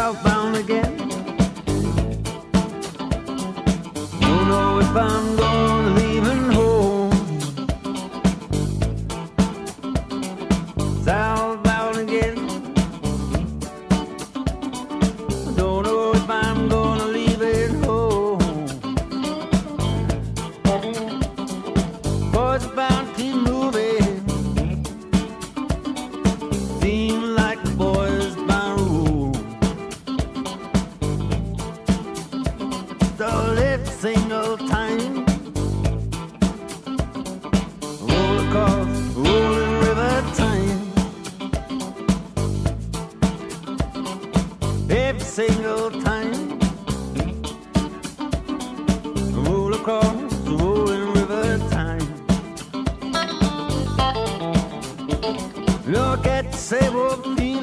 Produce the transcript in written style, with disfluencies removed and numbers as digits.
southbound again. Don't know if I'm gonna leaving home. Southbound again. Don't know if I'm gonna leave it home. Boys are bound to keep moving. Seem like the boys by rule. So every single time roll across rolling river time. Every single time roll across the rolling river time. Look at the same old feet.